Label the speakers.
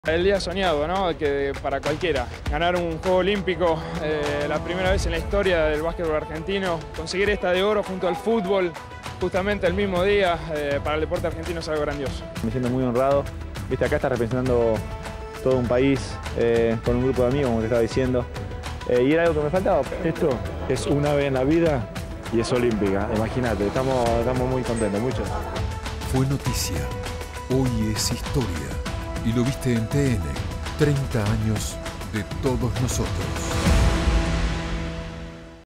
Speaker 1: El día soñado, ¿no? Que para cualquiera, ganar un Juego Olímpico, la primera vez en la historia del básquetbol argentino, conseguir esta de oro junto al fútbol, justamente el mismo día, para el deporte argentino es algo grandioso.
Speaker 2: Me siento muy honrado, viste, acá está representando todo un país, con un grupo de amigos, como te estaba diciendo, y era algo que me faltaba.
Speaker 3: Esto es una vez en la vida y es olímpica, imagínate, estamos muy contentos, mucho.
Speaker 4: Fue noticia, hoy es historia. Y lo viste en TN, 30 años de todos nosotros.